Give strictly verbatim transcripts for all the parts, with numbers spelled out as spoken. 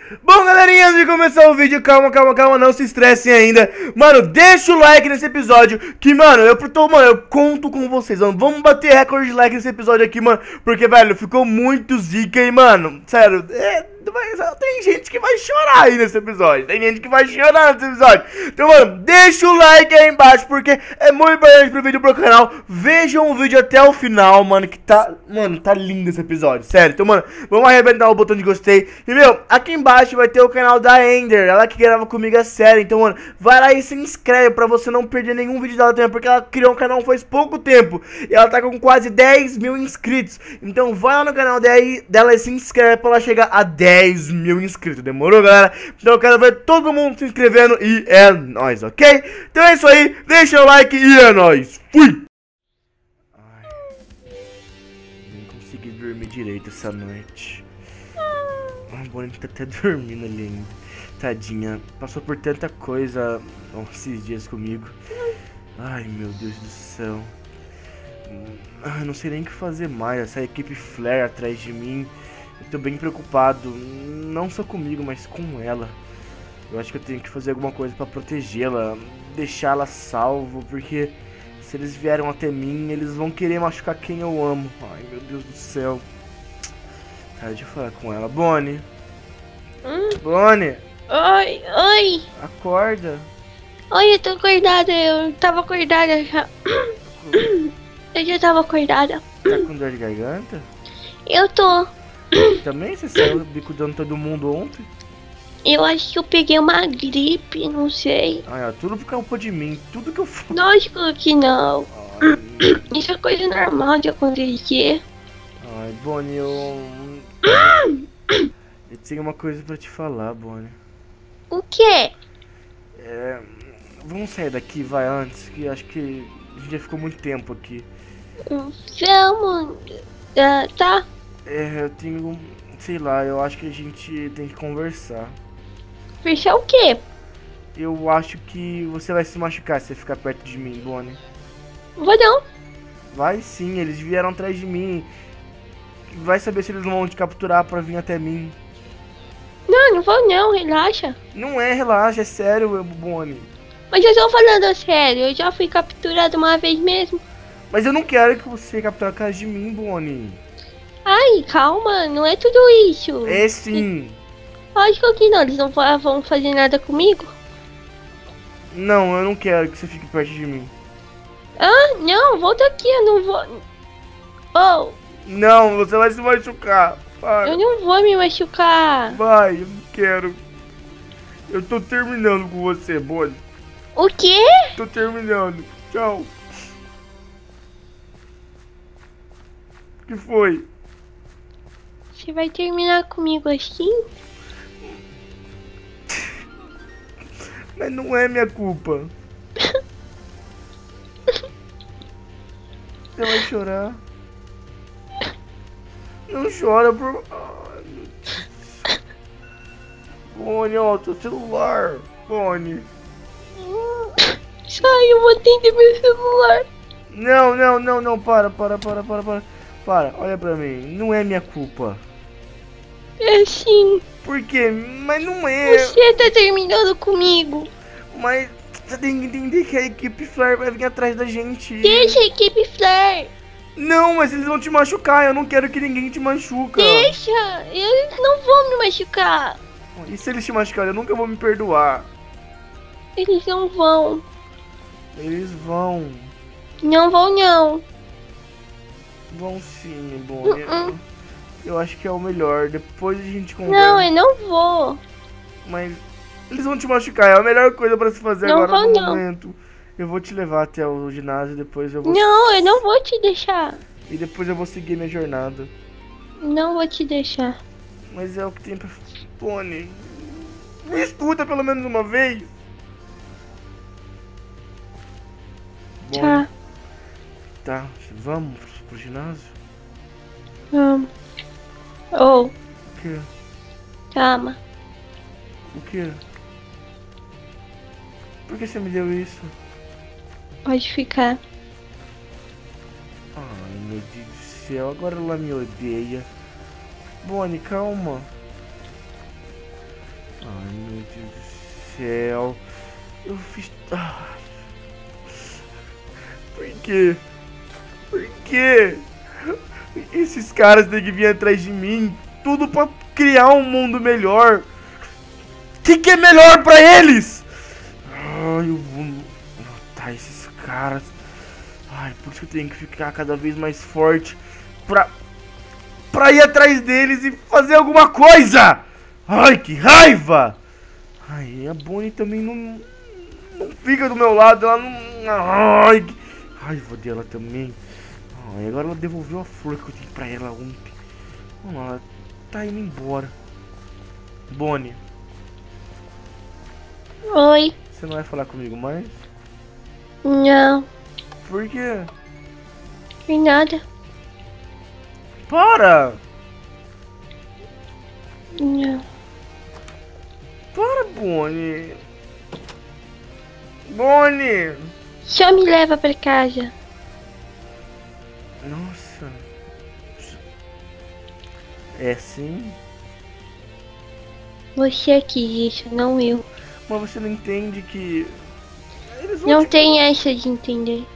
Bom, galerinha, antes de começar o vídeo, calma, calma, calma, não se estressem ainda. Mano, deixa o like nesse episódio, que, mano, eu, tô, mano, eu conto com vocês, mano. Vamos bater recorde de like nesse episódio aqui, mano, porque, velho, ficou muito zica, hein, mano. Sério, é... tem gente que vai chorar aí nesse episódio. Tem gente que vai chorar nesse episódio. Então, mano, deixa o like aí embaixo, porque é muito importante pro vídeo, pro canal. Vejam o vídeo até o final, mano, que tá... Mano, tá lindo esse episódio, sério. Então, mano, vamos arrebentar o botão de gostei. E, meu, aqui embaixo vai ter o canal da Ender, ela que grava comigo a série. Então, mano, vai lá e se inscreve pra você não perder nenhum vídeo dela também, porque ela criou um canal faz pouco tempo e ela tá com quase dez mil inscritos. Então, vai lá no canal dela e se inscreve pra ela chegar a dez mil inscritos. Demorou, galera? Então eu quero ver todo mundo se inscrevendo e é nóis, ok? Então é isso aí, deixa o like e é nóis. Fui! Ai, nem consegui dormir direito essa noite. A Bonnie tá até dormindo ali ainda. Tadinha, passou por tanta coisa esses dias comigo. Ai, meu Deus do céu. Eu não sei nem o que fazer mais. Essa equipe Flare atrás de mim. Eu tô bem preocupado, não só comigo, mas com ela. Eu acho que eu tenho que fazer alguma coisa pra protegê-la, deixá-la salvo, porque se eles vieram até mim, eles vão querer machucar quem eu amo. Ai, meu Deus do céu. Tá, deixa eu falar com ela. Bonnie. Hum? Bonnie. Oi, oi. Acorda. Oi, eu tô acordada, eu tava acordada já. Eu já tava acordada. Tá com dor de garganta? Eu tô. Também? Você saiu bicudando todo mundo ontem? Eu acho que eu peguei uma gripe, não sei. Ai, ó, tudo por culpa de mim, tudo que eu faço. Lógico que não. Ai, Isso é coisa normal de acontecer. ai, Bonnie, eu... Eu tenho uma coisa pra te falar, Bonnie. O quê? É... Vamos sair daqui, vai, antes, que acho que a gente já ficou muito tempo aqui. Vamos. Ah, tá. É, eu tenho... Sei lá, eu acho que a gente tem que conversar. Fechar o quê? Eu acho que você vai se machucar se você ficar perto de mim, Bonnie. Vou não. Vai sim, eles vieram atrás de mim. Vai saber se eles não vão te capturar pra vir até mim. Não, não vou não, relaxa. Não é, relaxa, é sério, Bonnie. Mas eu tô falando sério, eu já fui capturado uma vez mesmo. Mas eu não quero que você capture a casa de mim, Bonnie. Ai, calma, não é tudo isso. É sim. Lógico que não, eles não vão fazer nada comigo. Não, eu não quero que você fique perto de mim. Ah, não, volta aqui, eu não vou... Oh, Não, você vai se machucar. Para. eu não vou me machucar. Vai, eu não quero. Eu tô terminando com você, Bonnie. O quê? Tô terminando. Tchau. O que foi? Você vai terminar comigo assim? Mas não é minha culpa. Você vai chorar. Não chora, por... Ai, meu Deus. Bonnie, ó, teu celular. Bonnie. Sai, eu vou atender meu celular. Não, não, não, não, para, para, para, para, para. Para, olha pra mim. Não é minha culpa. É sim. Por quê? Mas não é. Você tá terminando comigo. Mas você tem que entender que a equipe Flare vai vir atrás da gente. Deixa a equipe Flare. Não, mas eles vão te machucar. Eu não quero que ninguém te machuca. Deixa, eles não vão me machucar. E se eles te machucarem, eu nunca vou me perdoar. Eles não vão. Eles vão. Não vão não. Vão sim, Bonnie. Uh -uh. Eu acho que é o melhor. Depois a gente conversa. Não, eu não vou. Mas eles vão te machucar. É a melhor coisa pra se fazer não agora vou, no não. momento. Eu vou te levar até o ginásio. Depois eu vou... Não, eu não vou te deixar. E depois eu vou seguir minha jornada. Não vou te deixar. Mas é o que tem pra... Bonnie, me escuta pelo menos uma vez. Tá. Tá, vamos pro ginásio? Vamos. Oh, O quê? calma. O quê? Por que você me deu isso? Pode ficar. Ai, meu Deus do céu, agora ela me odeia. Bonnie, calma. céu. Eu fiz... Ah. Por quê? Por quê? Esses caras têm que vir atrás de mim. Tudo pra criar um mundo melhor. O que, que é melhor pra eles? Ai, eu vou matar esses caras. Ai, por isso que eu tenho que ficar cada vez mais forte. Pra... Pra ir atrás deles e fazer alguma coisa. Ai, que raiva. Ai, a Bonnie também não... Não fica do meu lado. Ela não... Ai, que raiva dela também. Ai, agora ela devolveu a flor que eu dei pra ela ontem. Vamos lá, ela tá indo embora. Bonnie. Oi. Você não vai falar comigo mais? Não, Por quê? por nada. Para! Não. Para, Bonnie. Bonnie! Só me leva pra casa. Nossa. É sim? Você quis isso, não eu. Mas você não entende que... Eles vão Não te... tem essa de entender.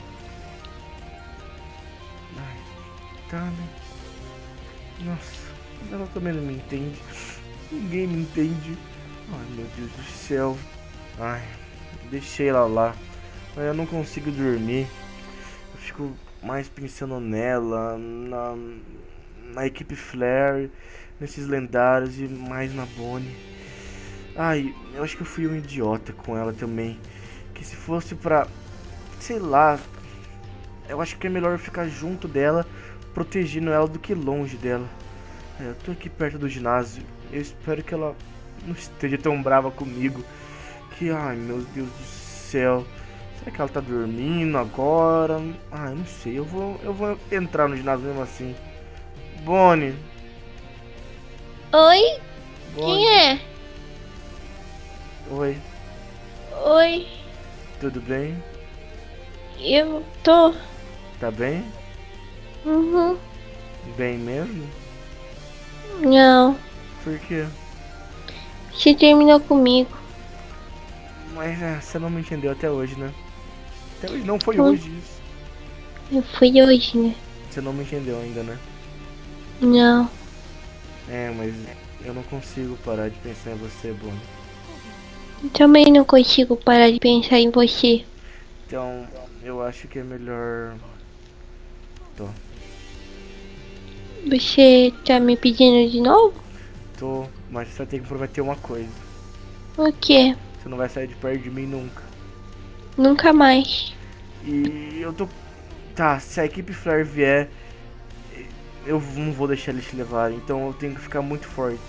Ai, tá, né? Nossa, ela também não me entende. Ninguém me entende. Ai, meu Deus do céu. Ai, deixei ela lá. Mas eu não consigo dormir. Eu fico mais pensando nela, na, na equipe Flare, nesses lendários e mais na Bonnie. Ai, eu acho que eu fui um idiota com ela também. Que se fosse pra... Sei lá... Eu acho que é melhor eu ficar junto dela, protegendo ela do que longe dela. É, eu tô aqui perto do ginásio. Eu espero que ela não esteja tão brava comigo. Que, ai, meu Deus do céu. Será que ela tá dormindo agora? Ah, eu não sei. Eu vou, eu vou entrar no ginásio mesmo assim. Bonnie. Oi? Bonnie. Quem é? Oi, Oi? tudo bem? Eu tô. Tá bem? Uhum. Bem mesmo? Não. Por quê? Você terminou comigo. Mas é, você não me entendeu até hoje, né? Até hoje não foi Hum. hoje isso. Eu fui hoje, né? Você não me entendeu ainda, né? Não. É, mas eu não consigo parar de pensar em você, Bonnie. Eu também não consigo parar de pensar em você. Então, eu acho que é melhor... Tô. Você tá me pedindo de novo? Tô, mas você vai ter que prometer uma coisa. O quê? Você não vai sair de perto de mim nunca. Nunca mais. E eu tô... Tá, se a equipe Flare vier, eu não vou deixar eles te levarem. Então eu tenho que ficar muito forte.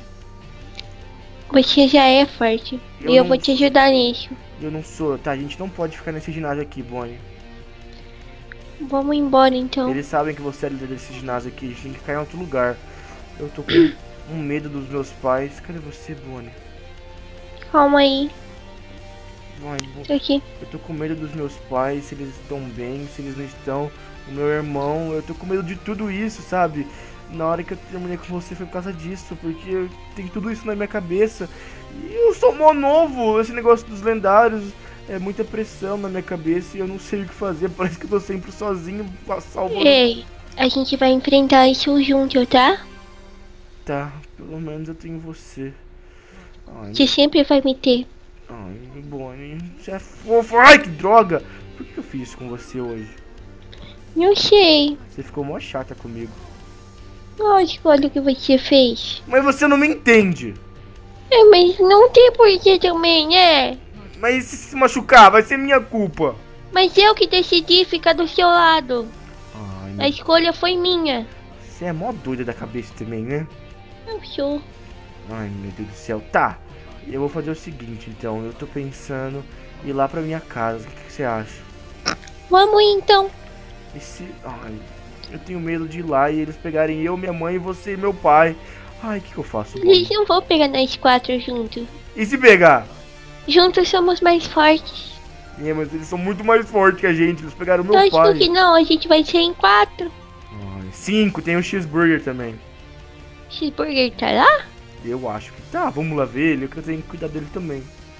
Você já é forte. Eu e eu não- vou te ajudar nisso. Eu não sou... Tá, a gente não pode ficar nesse ginásio aqui, Bonnie. Vamos embora então. Eles sabem que você é líder desse ginásio aqui. A gente tem que ficar em outro lugar. Eu tô com um medo dos meus pais. Cadê você, Bonnie? Calma aí. Bonnie, Bo- Tô aqui. eu tô com medo dos meus pais, se eles estão bem, se eles não estão. O meu irmão, eu tô com medo de tudo isso, sabe? Na hora que eu terminei com você foi por causa disso, porque eu tenho tudo isso na minha cabeça. E eu sou mó novo, esse negócio dos lendários é muita pressão na minha cabeça e eu não sei o que fazer. Parece que eu tô sempre sozinho, salvando. Ei, a gente vai enfrentar isso junto, tá? Tá, pelo menos eu tenho você. Ai, Você sempre vai me ter. ai, Bonnie, você é fofo. Ai, que droga! Por que eu fiz isso com você hoje? Não sei. Você ficou mó chata comigo. Lógico, olha o que você fez. Mas você não me entende. É, mas não tem porquê também, né? Mas se se machucar, vai ser minha culpa. Mas eu que decidi ficar do seu lado. Ai, A meu... escolha foi minha. Você é mó doida da cabeça também, né? Eu sou. Ai, meu Deus do céu. Tá, eu vou fazer o seguinte, então. Eu tô pensando em ir lá pra minha casa. O que, que você acha? Vamos então. E se... Ai, eu tenho medo de ir lá e eles pegarem eu, minha mãe, você e meu pai. Ai, o que, que eu faço, Eles Bonnie? não vão pegar nós quatro juntos. E se pegar? Juntos somos mais fortes. É, mas eles são muito mais fortes que a gente. Eles pegaram meu Lógico pai. que não, a gente vai ser em quatro. Ai, cinco, tem o cheeseburger também. Cheeseburger tá lá? Eu acho que tá. Vamos lá ver ele, que eu tenho que cuidar dele também.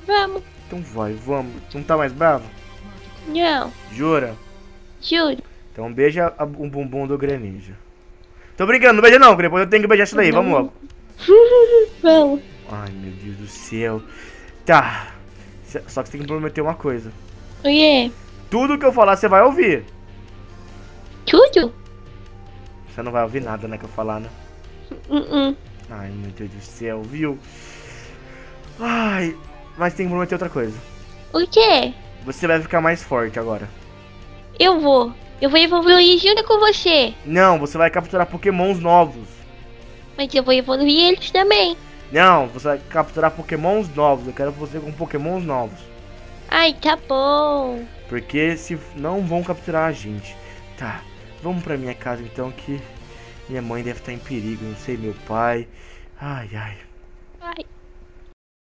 Vamos. Então vai, vamos. Não tá mais bravo? Não. Jura? Juro. Então beija a- o bumbum do Greninja. Tô brincando, não beija não, que depois eu tenho que beijar isso daí, vamos logo. Vamos. Ai, meu Deus do céu. Tá. Cê- Só que você tem que prometer uma coisa. O quê? Tudo que eu falar, você vai ouvir. Tudo? Você não vai ouvir nada, né, que eu falar, né? Uh -uh. Ai, meu Deus do céu, viu? Ai, mas tem que prometer outra coisa. O quê? Você vai ficar mais forte agora. Eu vou. Eu vou evoluir junto com você. Não, você vai capturar pokémons novos. Mas eu vou evoluir eles também. Não, você vai capturar pokémons novos. Eu quero você com pokémons novos. Ai, tá bom. Porque se não vão capturar a gente. Tá, vamos pra minha casa então, que minha mãe deve estar em perigo. Não sei, meu pai. Ai, ai.